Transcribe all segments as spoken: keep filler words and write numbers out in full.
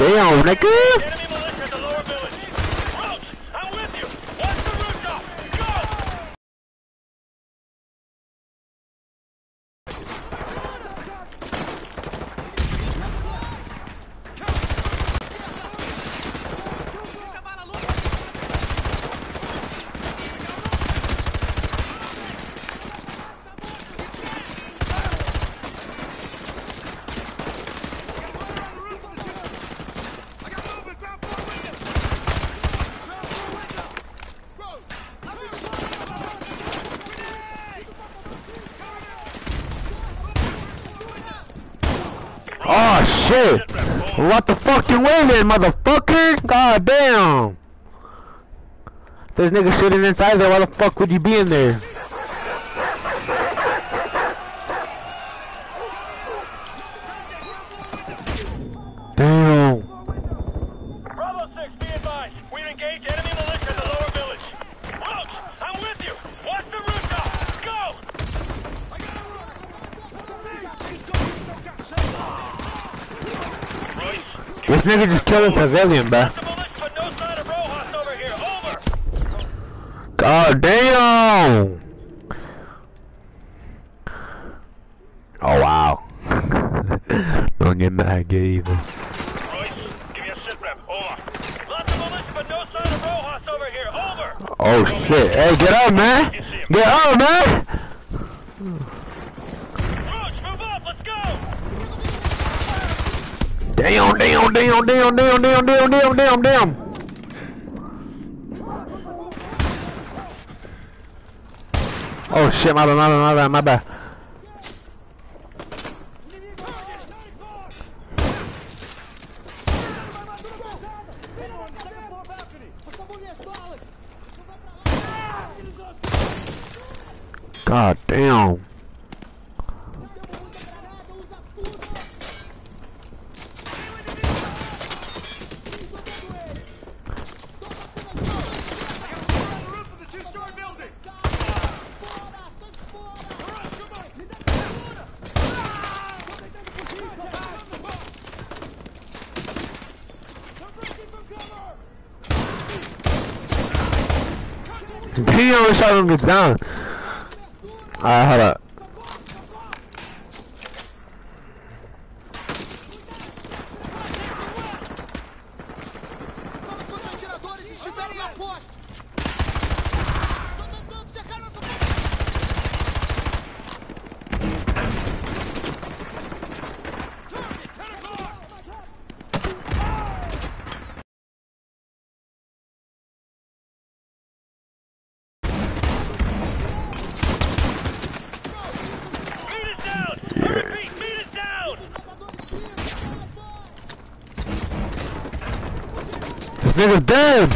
damn, nigga. Enemy militia at the lower village. Roach, I'm with you. Watch the rooftop. Go! Oh shit! What the fuck you waiting, motherfucker? God damn! This nigga sitting inside there, why the fuck would you be in there? Damn! Bravo six, be advised. We've engaged enemy militia at the lower village. Roach, I'm with you. Watch the rooftop. Go! Royce, This nigga just killed a civilian, bruh. the militia, but no sign of Rojas over here. Over. God damn! Oh wow. Don't get mad, get even. Royce, give me a sit rep. Over. Lots of militia, but no sign of Rojas over here. Over. Oh shit. Hey, get up, man! Get up, man! Roach, move up. Let's go. Damn, damn, damn, damn, damn, damn, damn, damn, damn, damn. Oh shit, my bad, my bad, my bad, my bad. God damn. Damn, shot him get down. Alright, hold up. This nigga's dead!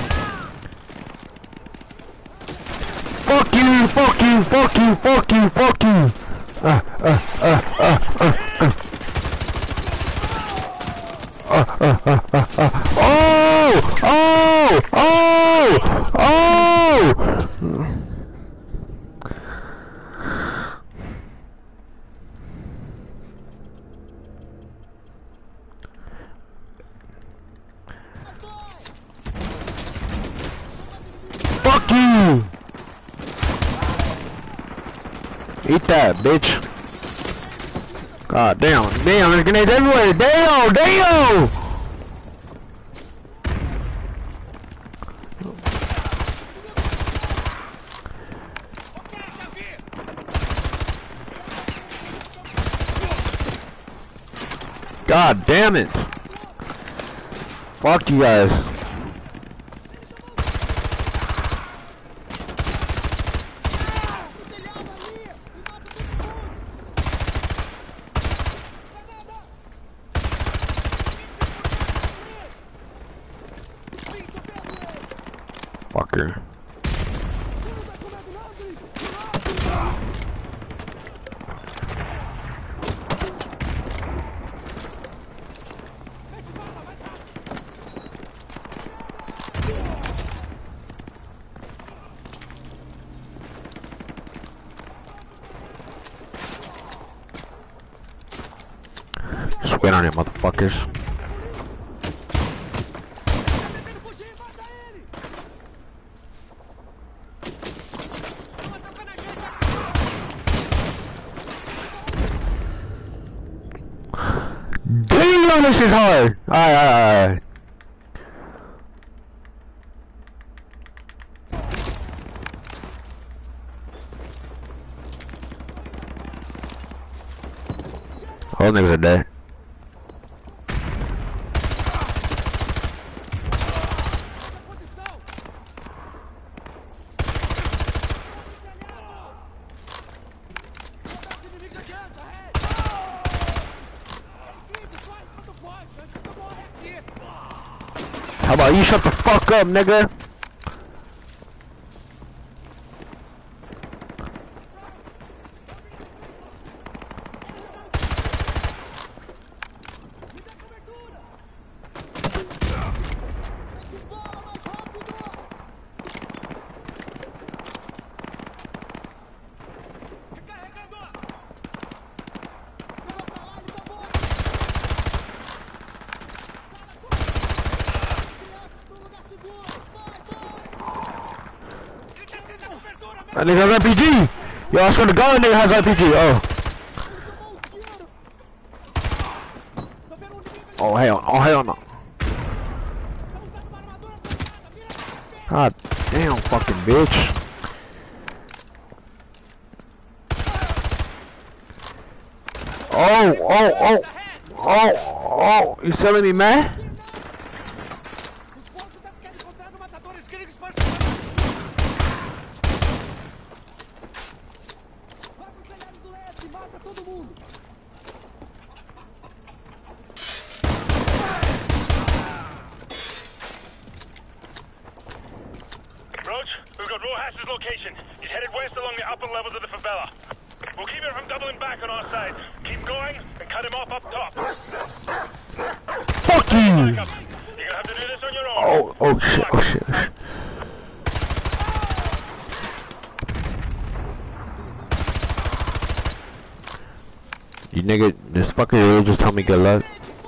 Fuck you, fuck you, fuck you, fuck you, fuck you! Uh, uh, uh, uh, uh, uh. Uh, uh, uh, uh, uh. Oh! Oh! Oh! Oh! Fuck you! Eat that, bitch. God damn, damn, there's grenades everywhere. Damn, damn! God damn it! Fuck you guys. Fucker. Just wait on it, motherfuckers. know this is hard. Alright, alright, alright. All niggas are dead. How about you shut the fuck up, nigga? That nigga has R P G! Yo, I swear to God, that nigga has R P G. Oh. Oh, hell. Oh, hell no. God damn, fucking bitch. Oh, oh, oh. Oh, oh. You selling me, man? Roach, we've got Rojas' location. He's headed west along the upper levels of the favela. We'll keep him from doubling back on our side. Keep going and cut him off up top. Fuck you! You're gonna have to do this on your own. Oh, oh shit, oh shit. Oh, shit. You nigga, this fucking really just tell me good luck.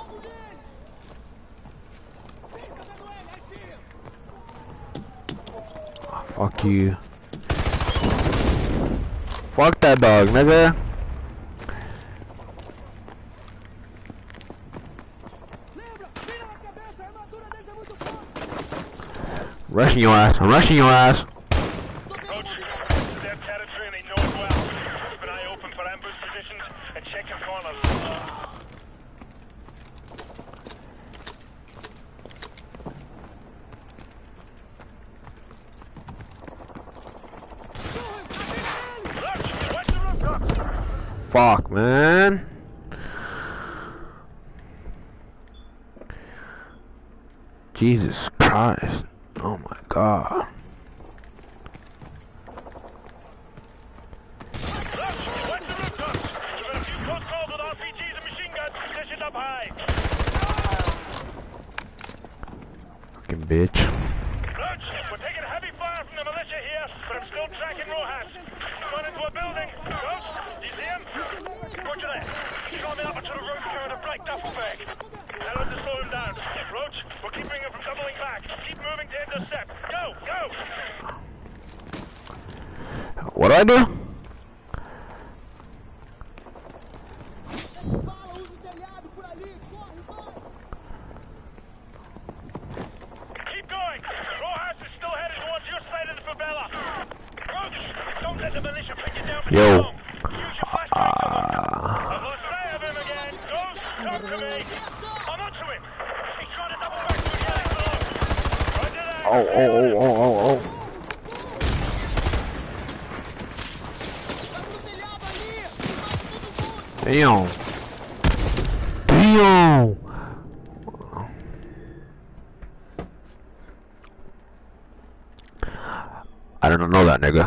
Oh, fuck you. Fuck that dog, nigga. Rushing your ass, I'm rushing your ass. Roach, their territory and they know it well. Keep an eye open for ambush positions and check your corners. Roach, watch the rooftop. Fuck, man. Jesus Christ. Oh my God. Watch the rooftops. We've got a few close calls with R P Gs and machine guns positioned up high. Fucking bitch. Roach, we're taking heavy fire from the militia here, but I'm still tracking Rojas. Run into a building. Roach, do you see him? Roger that. He's climbing up onto the roof carrying a black duffel bag. Tell him to slow him down. Roach, we're keeping him from doubling back. Keep moving to intercept. Go, go! What do I do? Keep going. Rojas is still headed towards your side of the favela. Roach, don't let the militia pick you down for Yo. too long. Use your flashlight to look up. I've lost sight of him again. Ghost, talk to me. I'm onto him. He's trying to double back through the alley below. Roger that. Oh, oh, oh, oh, oh, oh. Damn. Damn. I don't know that nigga.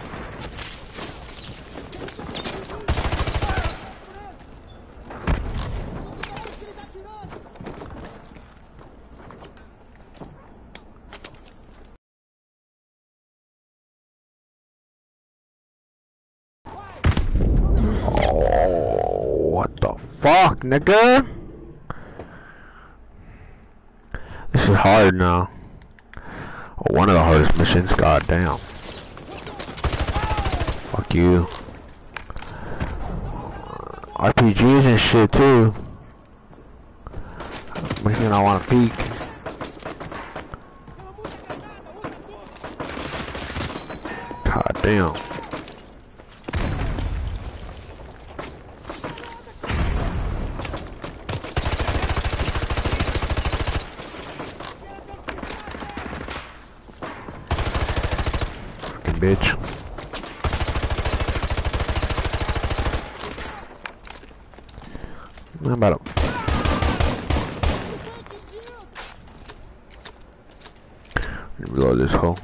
Oh, what the fuck, nigga? This is hard now. Oh, one of the hardest missions, goddamn. Fuck you. R P Gs and shit too. Makes me not want to peek. God damn. Fucking bitch. I'm about to reload this hole.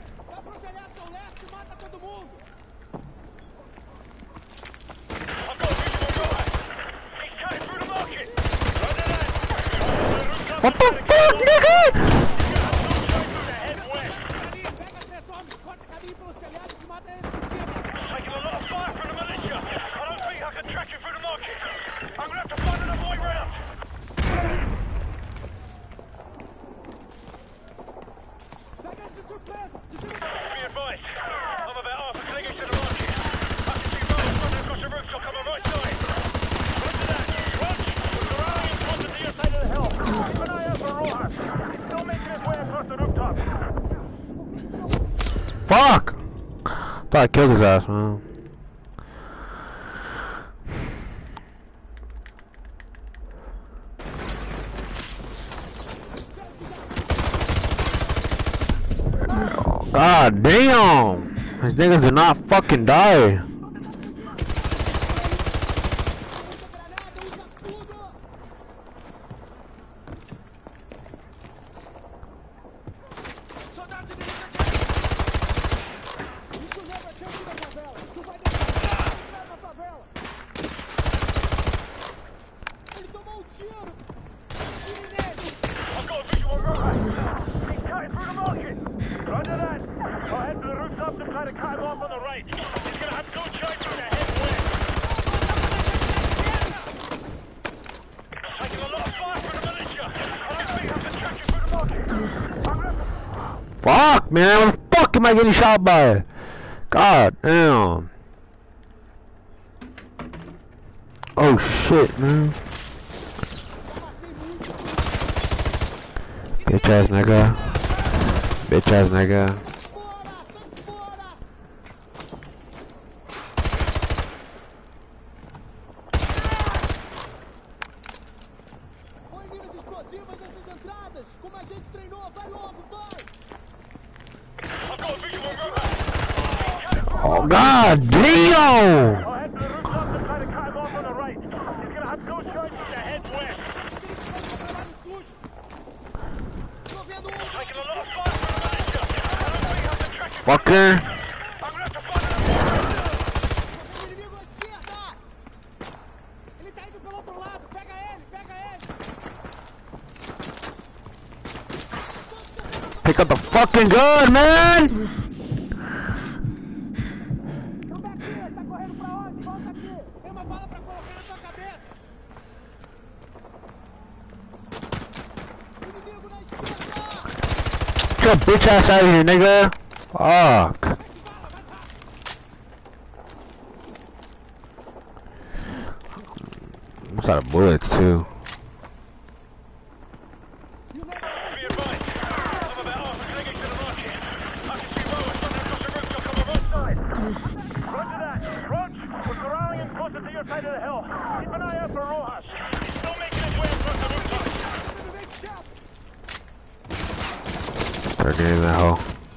What the fuck, nigga? Taking a lot of fire from the militia. I don't think I can track you through the market. I'm gonna have to find another way round. Be advised, I'm about half a clinging to the market. I can see rollers running across the rooftop on the right side. Roger that. Watch! We're rallying towards the near side of the hill. Keep an eye out for Rojas. He's still making his way across the rooftop. Fuck! Thought I killed his ass, man. God damn! These niggas did not fucking die. I've got a visual Rojas. He's cutting through the market. Roger that. I'll head to the rooftop to try to cut him off on the right. He's gonna have two choices to head west. Taking a lot of fire from the militia. I don't think I can track you through the market. I'm gonna... Fuck, man! What the fuck am I getting shot by? God damn. Oh shit, man. Bitch ass nigga. Bitch ass nigga. Oh god damn! I'll head to the rooftop to try to cut him off on the right. He's gonna have two choices to head west. Taking a lot of fire from the militia. I don't think I can track you. Fucker. I'm gonna have to find another Pick up the fucking gun, man! Get your bitch ass out of here, nigga! Fuck. Almost out of bullets, too. Be advised, I'm about half a clinging to the market. I can see Rojas running across the rooftop on the right side. Roger that. Rog, we're corralling him closer to your side of the hill. Keep an eye out for Rojas. He's still making his way across the rooftop. Start getting in that hole.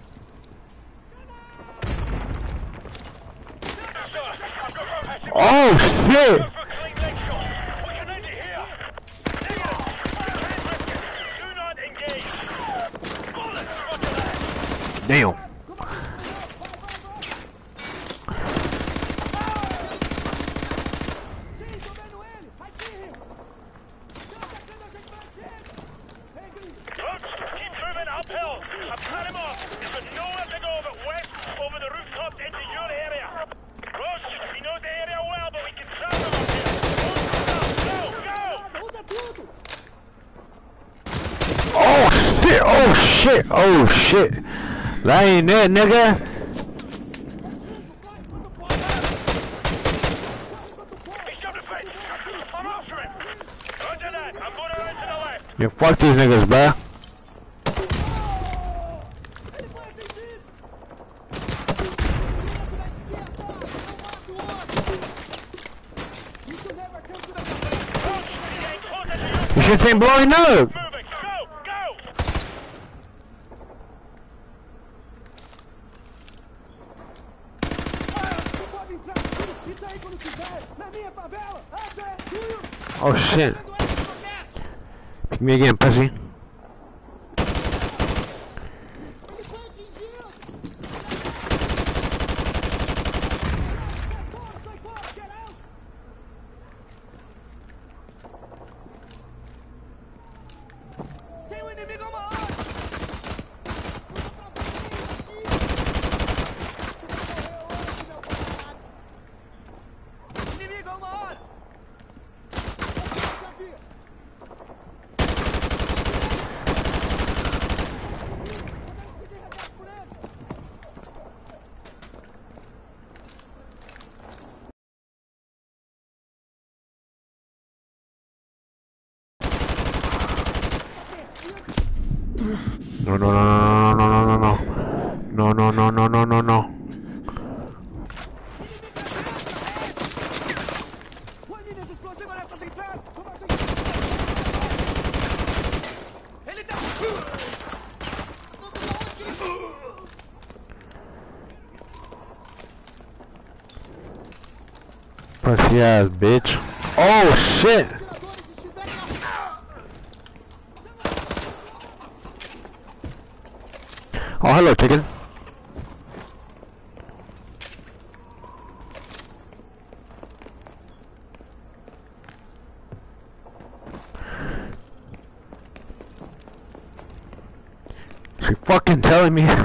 Oh shit! Go for a clean leg shot. What can I do here? Negative. Do not engage. Bullets. Roger that. Damn. Keep moving uphill. I've cut him off. There's nowhere to go but west over the rooftops into your area. Roach, he knows the area well, but we can trap him up here. Go, go! Oh shit! Oh shit! Oh shit! That ain't it, nigga! He's got the fence. I'm after him. Roger that. I'm going around to the left. Yeah, fuck these niggas, bruh. This shit ain't blowing up. Moving. Go, go. Oh shit. Pick me again, pussy. No, no, no, no, no, no, no, no, no, no, no, no, no, no. Pussy ass bitch. Oh shit. Oh, hello, chicken. She fucking telling me.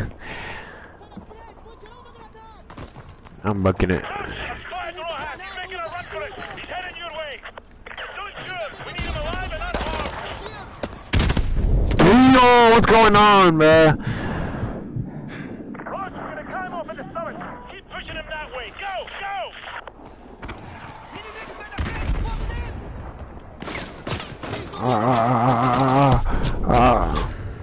I'm bucking it. Yo, what's going on, man? Ah, ah, ah, ah.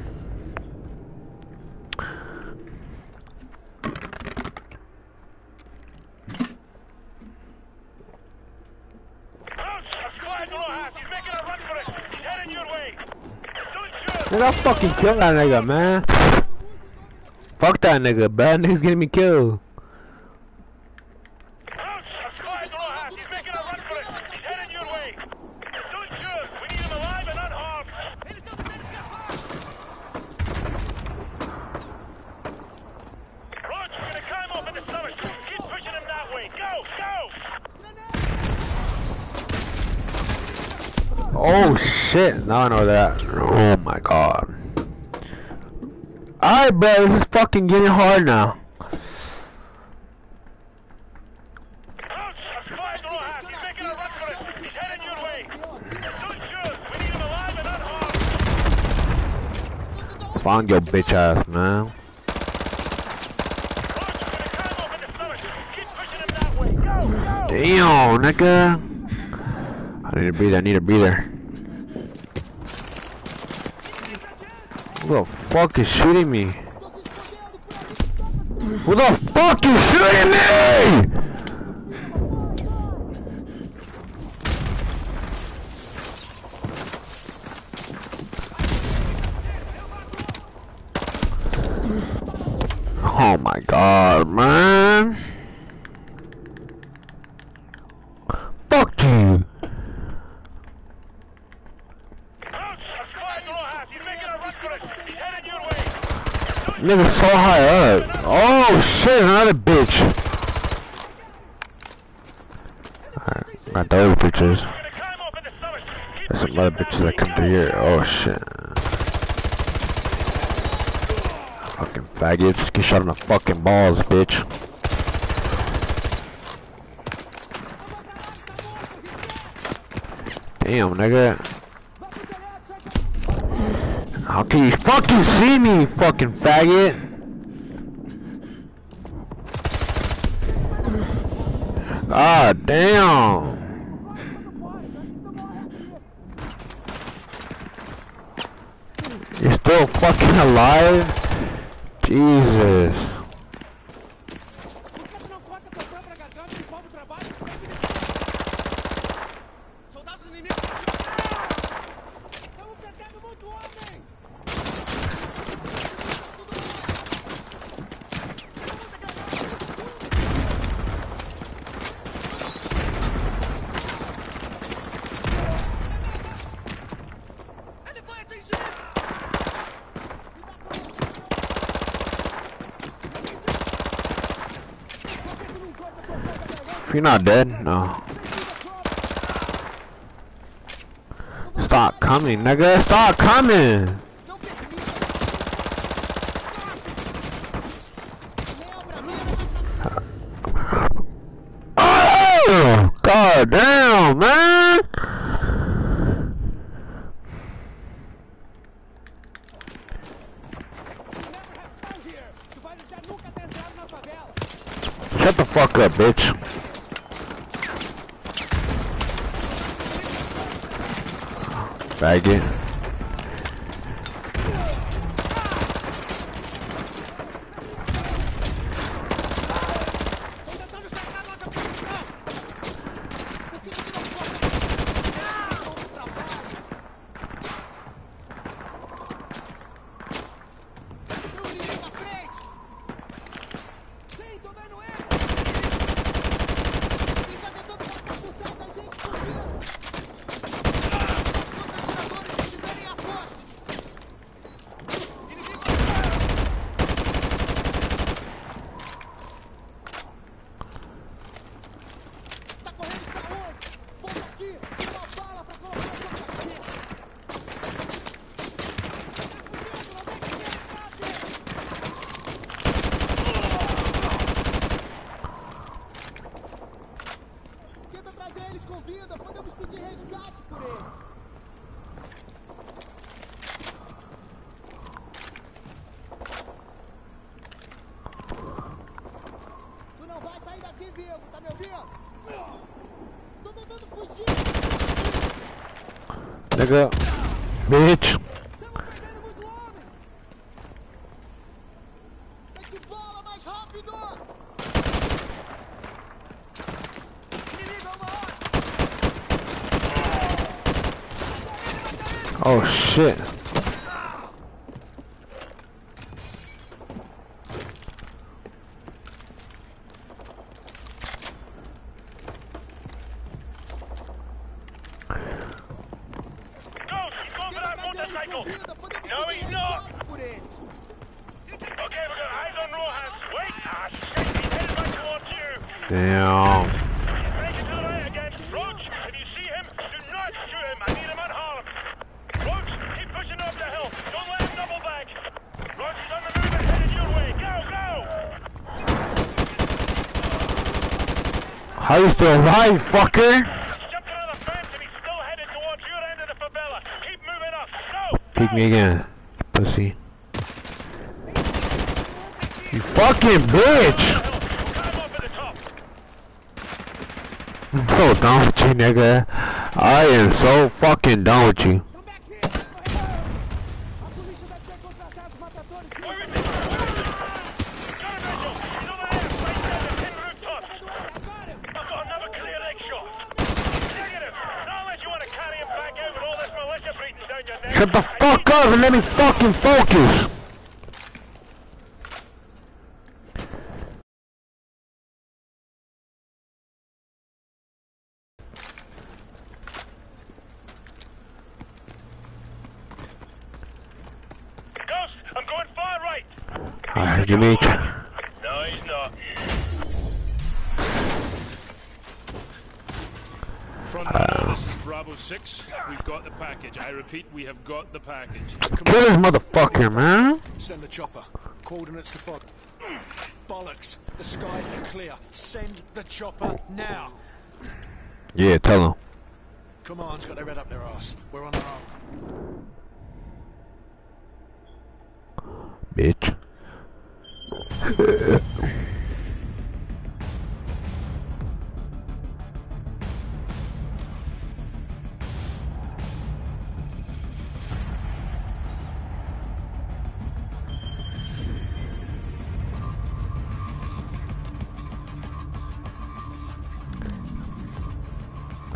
Man, I'll fucking kill that nigga, man. Fuck that nigga, bad nigga's getting me killed. Oh shit, now I know that. Oh my god. Alright, bro, this is fucking getting hard now. Find your bitch ass, man. Damn, nigga. I need a breather, I need a breather. Who the fuck is shooting me? Who the fuck is shooting me? Oh my god, man. Fuck you. Nigga so high up. Oh shit, another bitch. Alright, got those bitches. There's some other bitches that come through here. Oh shit. Fucking faggots. Get shot in the fucking balls, bitch. Damn, nigga. How can you fucking see me, you fucking faggot? God damn. still fucking alive? Jesus. You're not dead? No. Stop coming, nigga. Stop coming. Oh, god damn, man. Shut the fuck up, bitch. Faggot. Nigga, bitch. Oh shit. No, he's not! Okay, we've got eyes on Rojas. Wait! Ah, shit, he's headed back towards you! Damn. He's making to the right again. Roach, if you see him, do not shoot him. I need him unharmed. Roach, keep pushing up the hill. Don't let him double back. Roach is on the move and headed your way. Go, go! How you still alive, fucker? He's jumped around the fence and he's still headed towards your end of the favela. Keep moving up. Go! Pick me again, pussy. You fucking bitch! I'm so done with you, nigga. I am so fucking done with you. Shut the fuck up and let me fucking focus! Ghost, I'm going far right! Alright, you mean? No, he's not. Front runner, this is Bravo six. We've got the package. I repeat, we have got the package. Come Kill this on. motherfucker, man. Send the chopper. Coordinates to fog. Bollocks. The skies are clear. Send the chopper now. Yeah, tell him. Command's got their head up their ass. We're on our own. Bitch.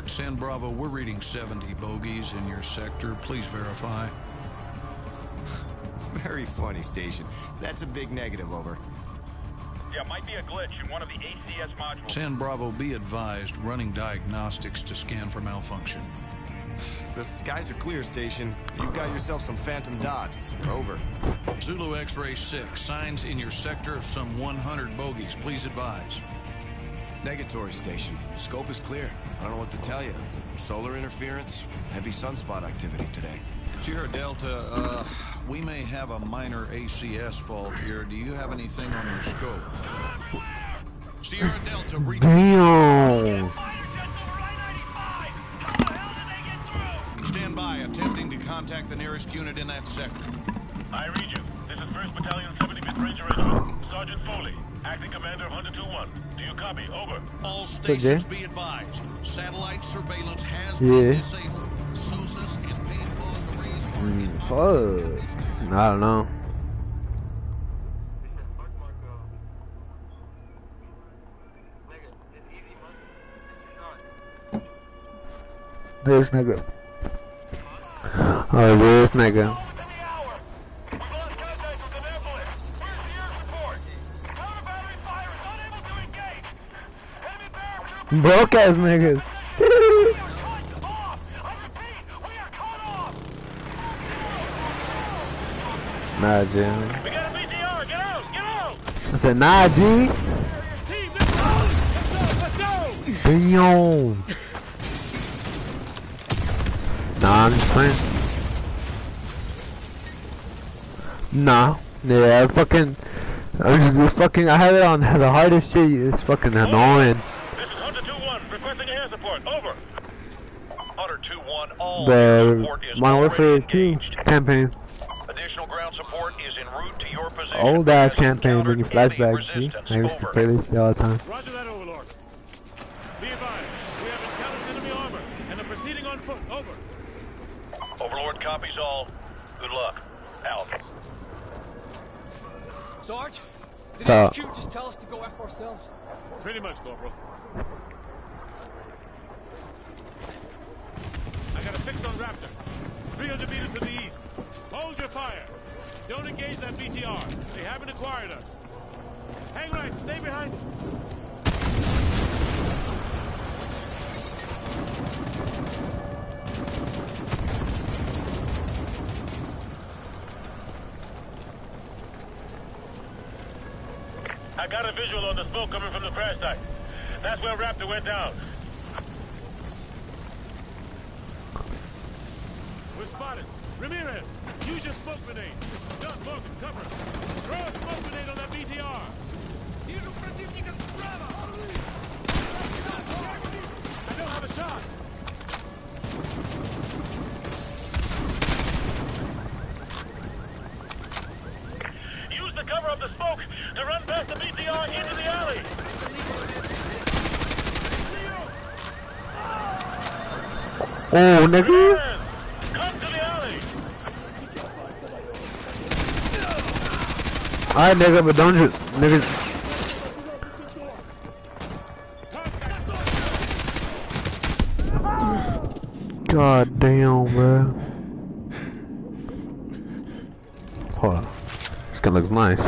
San Bravo, we're reading seventy bogeys in your sector. Please verify. Very funny, Station. That's a big negative, over. Yeah, might be a glitch in one of the A C S modules. San Bravo, be advised, running diagnostics to scan for malfunction. The skies are clear, Station. You've got yourself some phantom dots. Over. Zulu X-Ray six, signs in your sector of some one hundred bogeys. Please advise. Negatory, Station. Scope is clear. I don't know what to tell you. Solar interference, heavy sunspot activity today. Sierra Delta, uh, we may have a minor A C S fault here. Do you have anything on your scope? Sierra Delta, reach. Damn. Stand by, attempting to contact the nearest unit in that sector. I read you. This is first Battalion seventy-fifth Ranger Regiment. Sergeant Foley, acting commander of Hunter two one. Do you copy? Over. All stations be advised. Satellite surveillance has Yeah. been disabled. Sosis and pain pause arrays are in Fuck. I don't know. This nigga. Oh, this nigga. Broke ass niggas. Nah, Jim. We got a B T R. Get out! Get out! I said, nah, G. Team, let's go! Let's go! Let's go! Damn. Nah, I'm just playing. Nah. Yeah, I fucking. I'm just fucking. I have it on the hardest shit. It's fucking annoying. This is Hunter two one, requesting air support. Over. Hunter two one, all The support is Modern Warfare already two engaged. campaign. Additional ground support is en route to your position. Old ass Has campaign encountered bringing enemy flashbacks. See? resistance. I used to Over. play this shit all the time. Roger that, Overlord. Be advised, we have encountered enemy armor and are proceeding on foot. Over. Overlord copies all. Good luck. Out. Sarge, did So- H Q just tell us to go F ourselves? Pretty much, Corporal. I got a fix on Raptor. three hundred meters to the east. Hold your fire. Don't engage that B T R. They haven't acquired us. Hang right. Stay behind it. I got a visual on the smoke coming from the crash site. That's where Raptor went down. We're spotted. Ramirez, use your smoke grenade. Doug, Morgan, cover us. Throw a smoke grenade on that B T R. I don't have a shot. Use the cover of the smoke to run past the B T R into the alley. Oh, nigga. Yes. Come to the alley. Alright, nigga, but don't just. Nigga. God damn, bro. Hold on. This gun looks nice.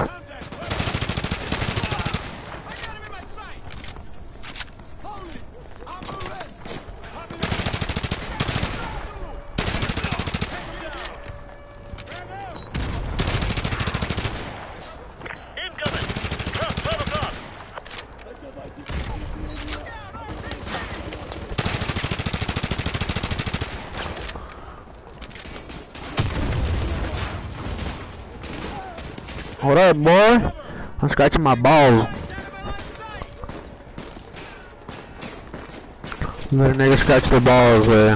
Incoming. Truck, twelve o'clock. Hold up, boy. I'm scratching my balls. Let a nigga scratch the balls, man.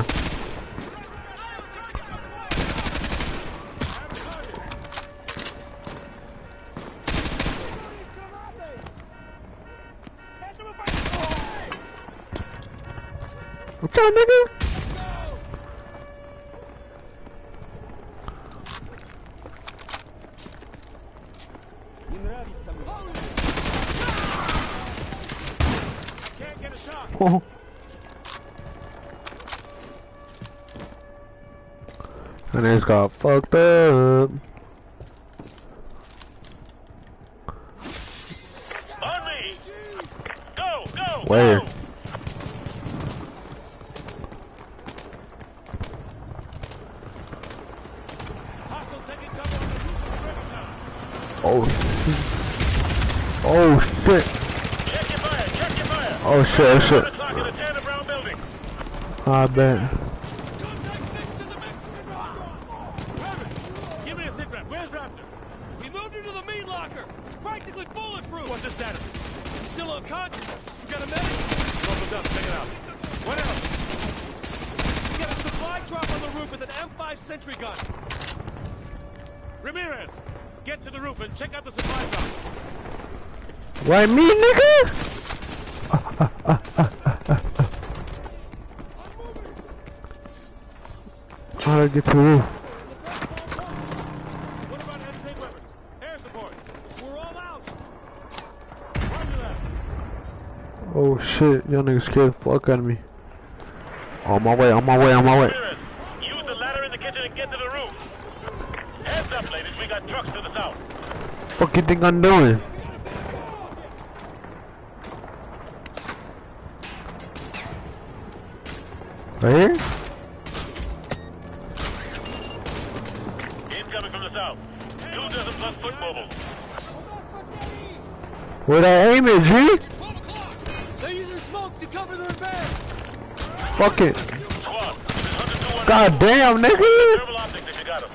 What's up, nigga? Can't get a shot. Oh. And it's got fucked up. On me! Go, go, Where? go! Hostile taking cover on the roof of the river tower. Oh. Oh shit. Check your fire, check your fire! Oh shit, oh shit. one o'clock in the Tanner Brown building. I bet. Give me a sit rep. Where's Raptor? He moved into the meat locker. It's practically bulletproof. What's his status? He's still unconscious. You got a medic? Opened up. Check it out. What else? We got a supply drop on the roof with an M five sentry gun. Ramirez, get to the roof and check out the supply drop. Why me, nigga? How do I get to the roof? What about anti-tank weapons? Air support. We're all out. Roger that. Oh shit, y'all niggas scared the fuck out of me. On my way, on my way, on my way. Ramirez, use the ladder in the kitchen and get to the roof. Heads up, ladies, we got trucks to the south. Fuck you think I'm doing? Right here? Incoming from the south. Two dozen plus foot mobiles. Where'd I aim it, G? twelve o'clock. They're using smoke to cover the repair. Fuck it. Squad, this is Hunter two one. God damn, nigga! Thermal optics if you got them.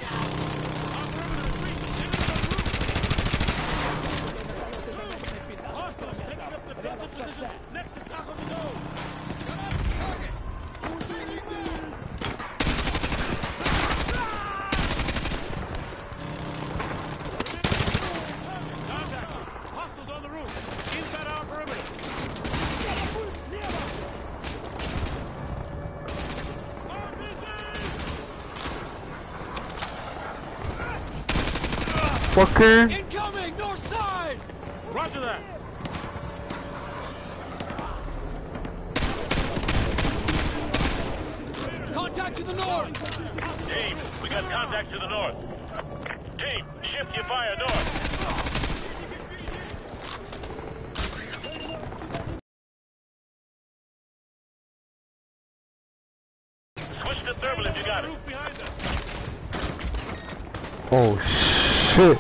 Hostiles taking up defensive positions next to Taco the Dome. Contact. Hostiles on the roof. Inside our perimeter. R P G! Fucker. Incoming, north side. Roger that. Contact to the north. Team, we got contacts to the north. Team, shift your fire north. Switch to thermal if you got it. Roof behind us. Oh shit.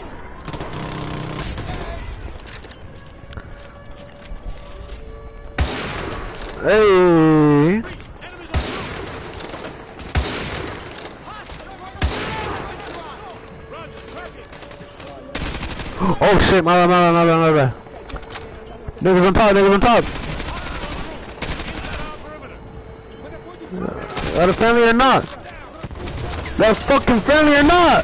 Hey. Enemies on the roof. Roger, crack it. Oh shit, my bad, my bad, my bad, my bad. Niggas on top, niggas on top. Inside our perimeter. Are they friendly or not? They're fucking friendly or not?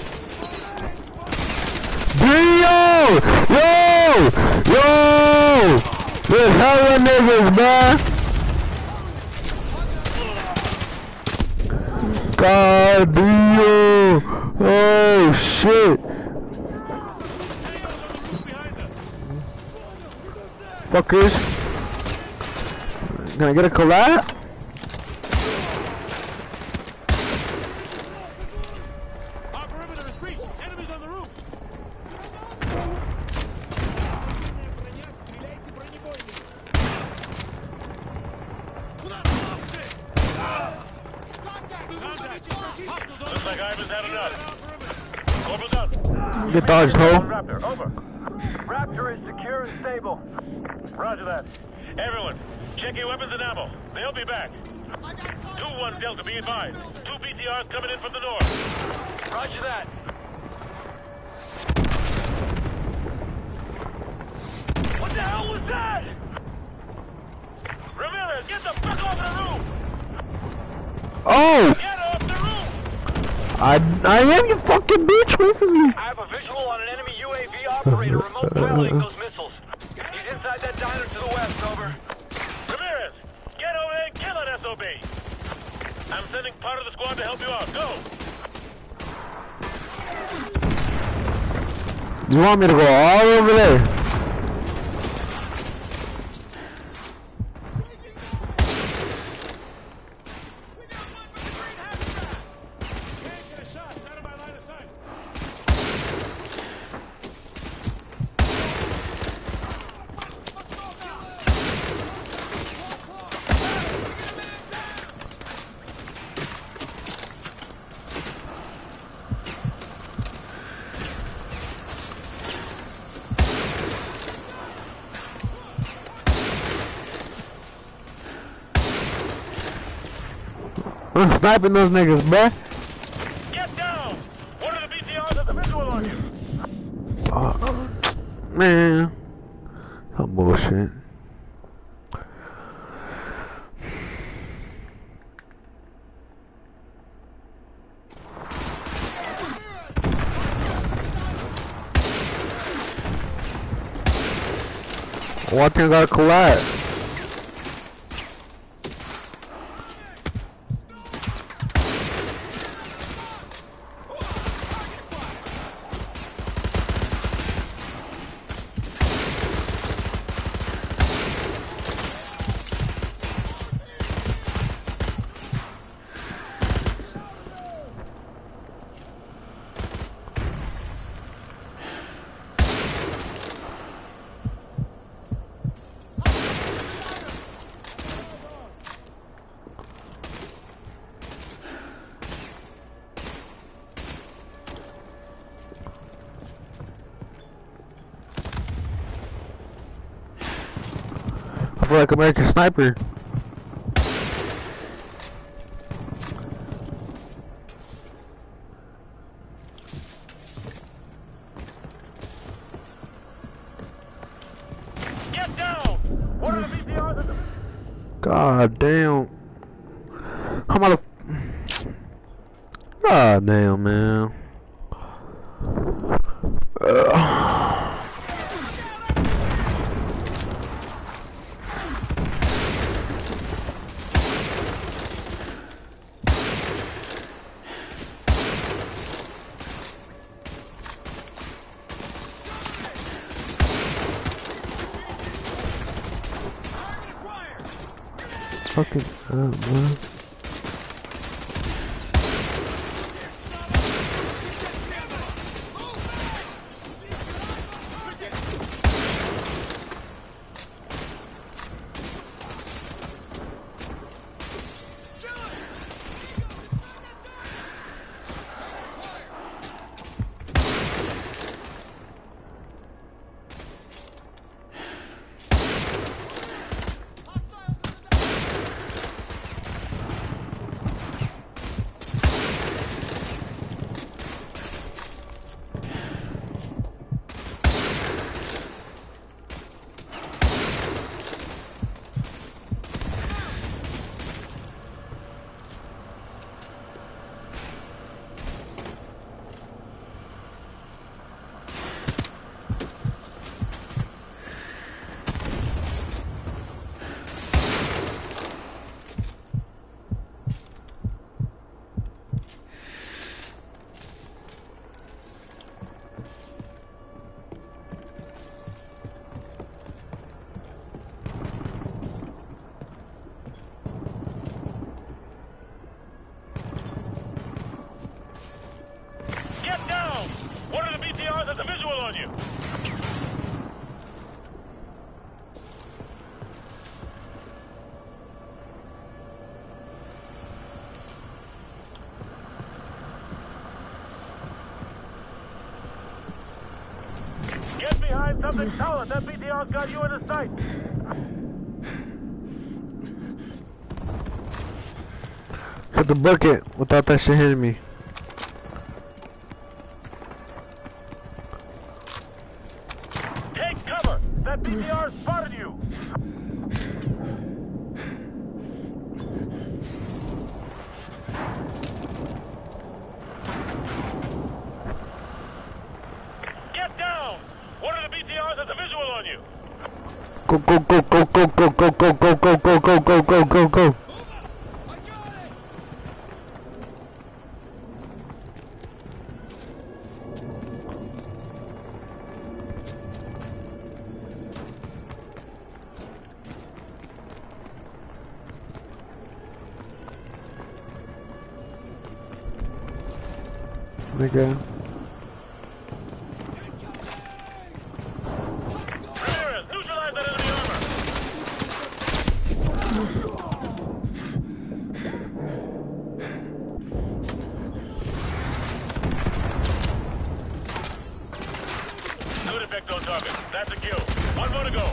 Yo! Yo! Yo! There's hella niggas, man! God damn! Oh shit! Fuckers! Can I get a collab? Our perimeter is breached. Enemies on the roof. Looks like Ivan's had enough. Corporal down. Get dodged, ho. Raptor, over. Raptor is secure and stable. Roger that. Everyone, check your weapons and ammo. They'll be back. two one Delta, be advised. Two B T Rs coming in from the north. Roger that. What the hell was that? Ramirez, get the fuck off the roof! Oh! Get off the roof! I, I am, you fucking bitch, wait for me. I have a visual on an enemy U A V operator remote piloting those missiles. He's inside that diner to the west, over. Ramirez, get over there and kill that S O B. I'm sending part of the squad to help you out. Go! You want me to go all over there? I'm sniping those niggas, bruh. Get down! One of the B T Rs has a visual on you. Oh, man. Some bullshit. One thing got collapsed. I feel like American Sniper. Get down! One of the B T Rs has a... God damn. How am I? God damn, man. Ugh. Fucking up, man. Get down! One of the B T Rs has a visual on you. Get behind something solid. That B T R's got you in his sight. Hit the bucket without that shit hitting me. Take cover. That B T R spotted you. Get down. One of the B T Rs has a visual on you. Go go go go go go go go go go go go go go go go. Nigga. Ramirez, neutralize that enemy armor. Good effect on target. That's a kill. One more to go.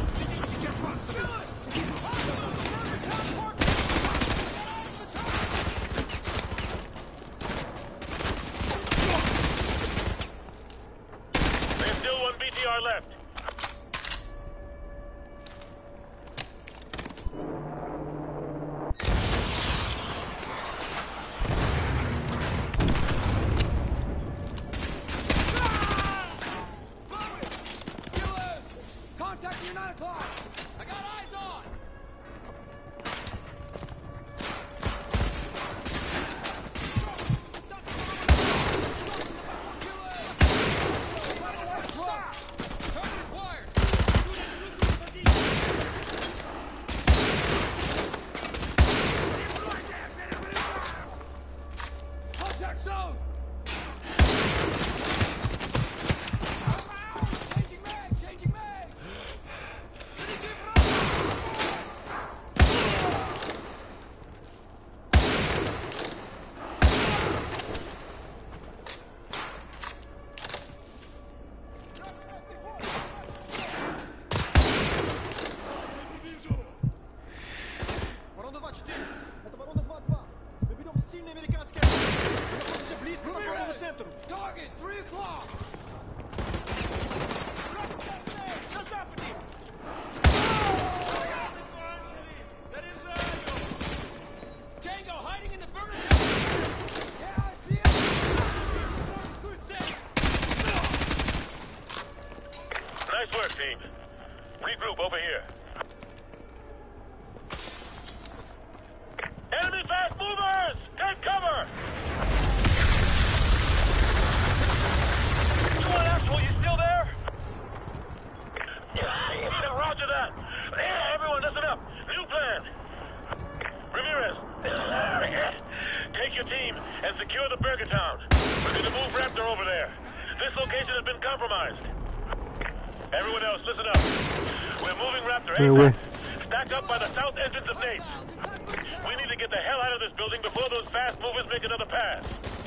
and secure the Burger Town. We're going to move Raptor over there. This location has been compromised. Everyone else, listen up. We're moving Raptor. Hey, wait. Stack up by the south entrance of Nate's. We need to get the hell out of this building before those fast movers make another pass.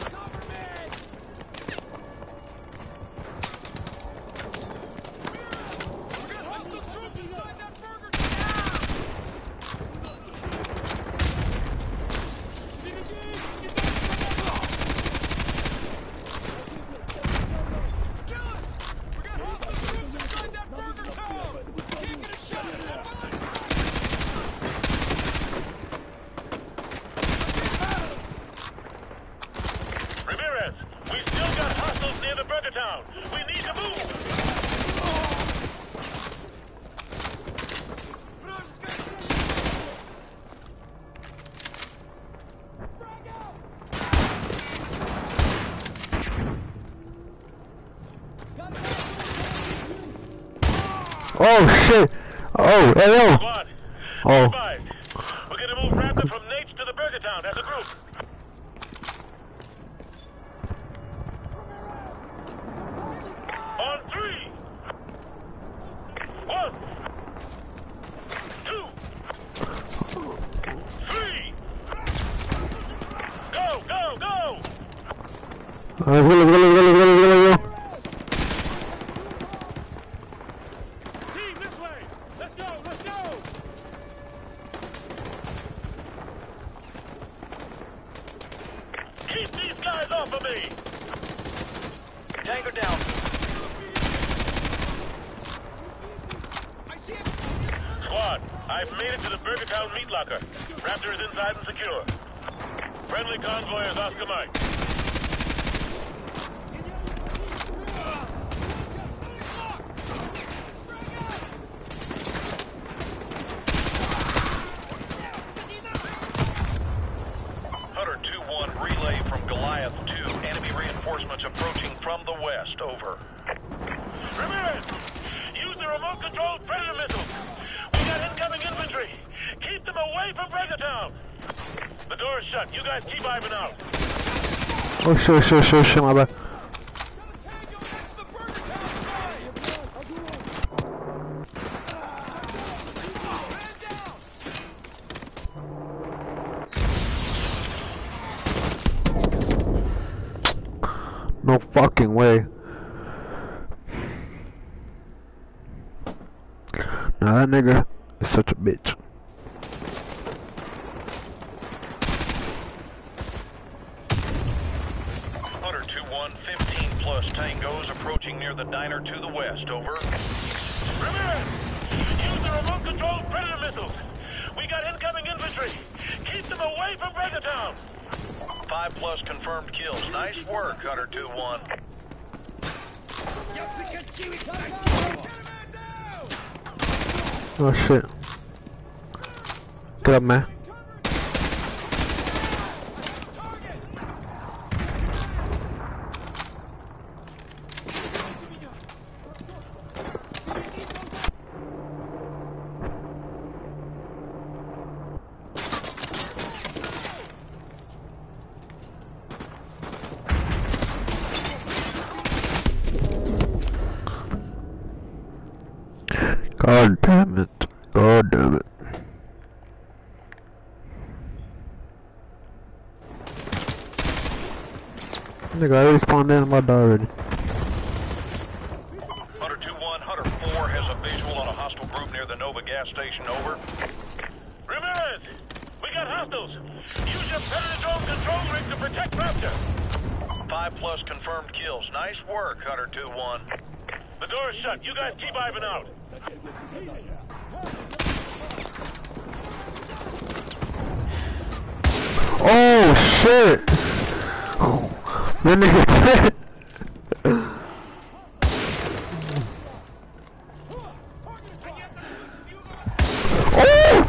Oh shit! Oh, hello! Squad, Oh. we're gonna move Raptor from Nate's to the Burger Town as a group. On three. One. Two. Three. Go, go, go! Let's go, let's go, let's go, let's go, let's go, let's go. Team, this way! Let's go, let's go! Keep these guys off of me! Tango down. Squad, I've made it to the Burger Town meat locker. Raptor is inside and secure. Friendly convoy is Oscar Mike. Hunter two one, relay from Goliath two. Enemy reinforcements approaching from the west. Over. Ramirez! Use the remote-controlled Predator missiles! We got incoming infantry! Keep them away from Burger Town! The door is shut. You guys keep Ivan out. Oh shit, shit, shit, shit, my bad. No fucking way. Now that nigga is such a bitch. Hunter two one, fifteen plus tangos approaching near the diner to the west. Over. Ramirez! Use the remote-controlled Predator missiles! We got incoming infantry! Keep them away from Burger Town! Five plus confirmed kills. Nice work, Hunter two one. Oh shit. Get up, man. God damn it. God damn it. Nigga, I already spawned in my door already. Hunter two one, Hunter four has a visual on a hostile group near the Nova gas station. Over. Ramirez! We got hostiles! Use your Predator drone control rig to protect Raptor! Five plus confirmed kills. Nice work, Hunter two one. The door is shut. You guys keep Ivan out. Oh shit! Oh, that nigga. Oh!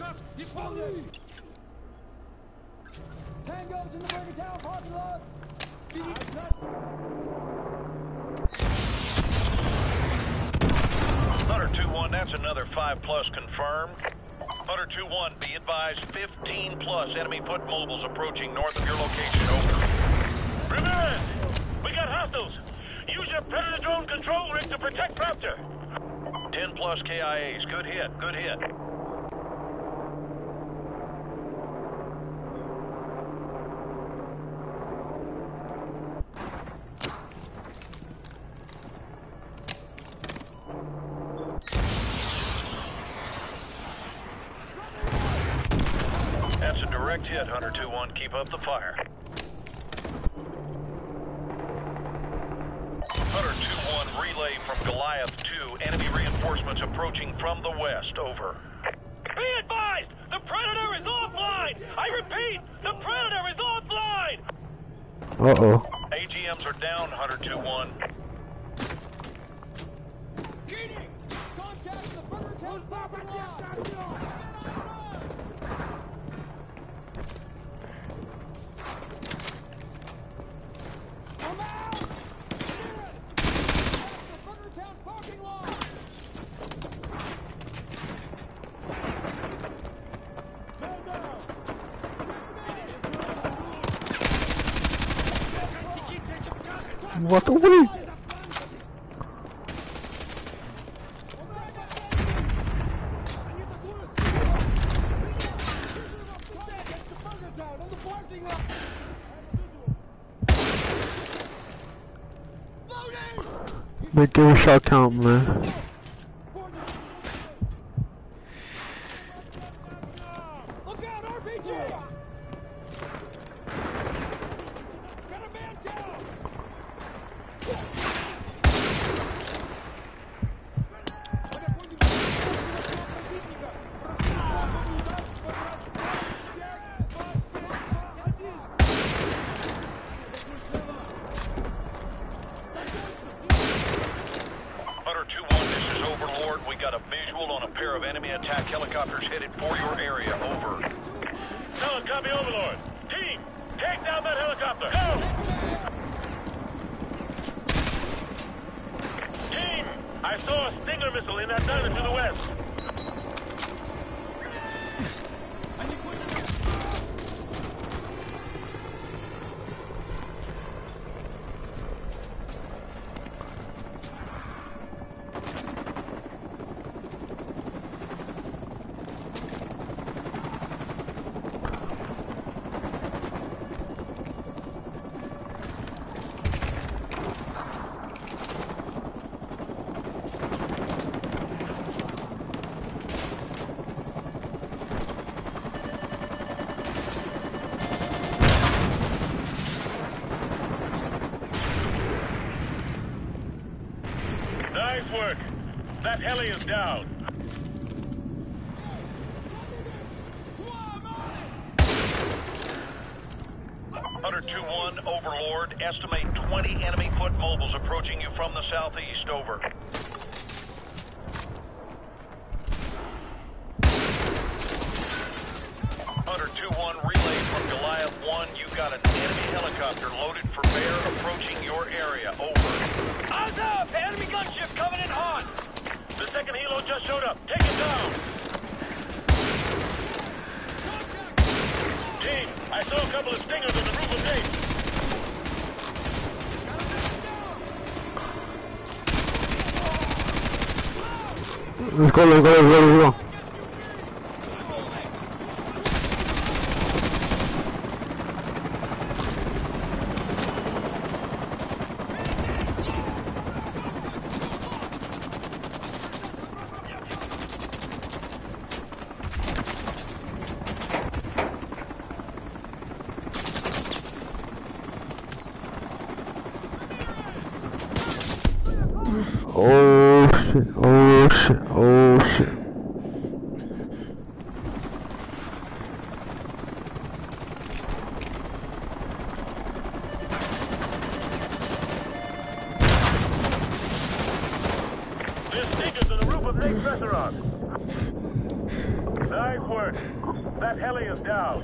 Tango's in the Burger Town parking lot. Hunter two one, that's another five plus confirmed. Hunter two one, be advised, fifteen plus enemy foot mobiles approaching north of your location, over. Ramirez, we got hostiles. Use your Predator drone control rig to protect Raptor. ten plus K I As, good hit, good hit. That's a direct hit, Hunter two one. Keep up the fire. Hunter two one, relay from Goliath two. Enemy reinforcements approaching from the west, over. Be advised! The Predator is offline! I repeat, the Predator is offline! Uh-oh. A G Ms are down, Hunter two one. Keating! Contact the Burger Town parking lot. I'm out! The Burger Town parking lot. What the way? Make every shot count, man. Look out, R P G! Got a man down! Hunter two one, this is Overlord. We got a visual on a pair of enemy attack helicopters headed for your area, over. No, copy, Overlord. Team, take down that helicopter. Go! Team, I saw a Stinger missile in that diner to the west. Nice work. That heli is down. Hunter two one, Overlord. Estimate twenty enemy foot mobiles approaching you from the southeast, over. Hunter two one, relay from Goliath one. You got an enemy helicopter loaded for bear approaching your area, over. Eyes up! Enemy gunship coming in hot! The second helo just showed up. Take it down! Team, I saw a couple of Stingers on the roof of Nate. Let's go, let's go, let's go, let's go. Oh shit, oh shit, oh shit. There's Stingers on the roof of Nate's restaurant. Nice work. That heli is down.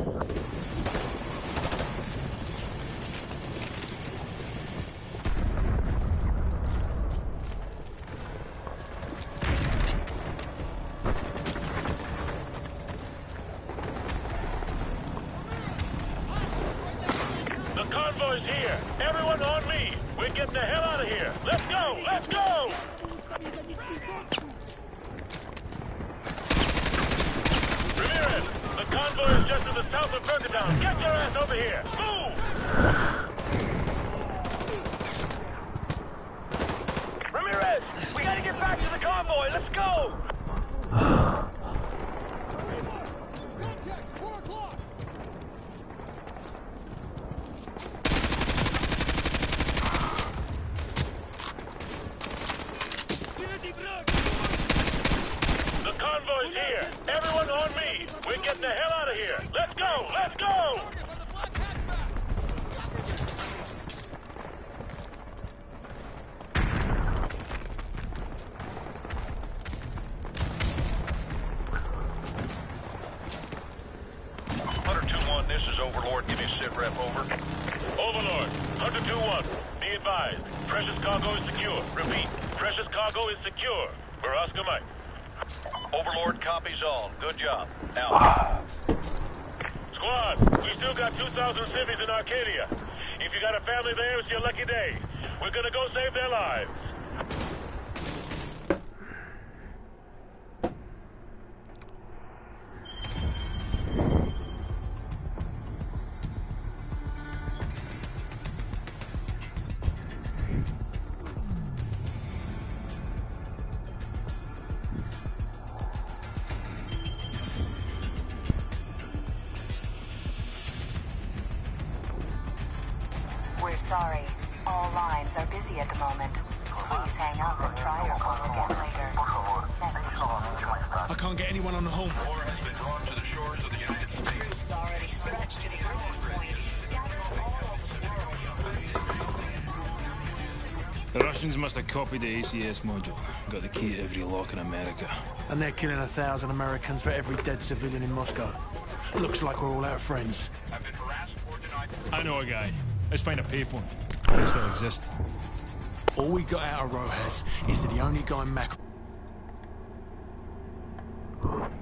The convoy's here. Everyone on me. We're getting the hell out of here. Let's go. Let's go. Ramirez, the convoy is just to the south of Bergetown. Get your ass over here. Move. Ramirez, we gotta get back to the convoy. Let's go. The convoy's here. Everyone on me. We're getting the hell out of here. Let's go. Let's go. Hunter two one, this is Overlord. Give me a sit rep, over. Overlord, Hunter two one, be advised. Precious cargo is secure. Repeat, precious cargo is secure. We're Oscar Mike. Overlord copies all. Good job. Out. Squad, we still got two thousand civvies in Arcadia. If you got a family there, it's your lucky day. We're gonna go save their lives. We're sorry. All lines are busy at the moment. Please hang up and try your call again later. I can't get anyone on the home. War has been drawn to the shores of the United States. Troops already stretched to the point. The Russians must have copied the A C S module. Got the key to every lock in America. And they're killing a thousand Americans for every dead civilian in Moscow. Looks like we're all out of friends. Have been harassed or denied. I know a guy. Let's find a payphone. They still exist. All we got out of Rojas is that the only guy Mac...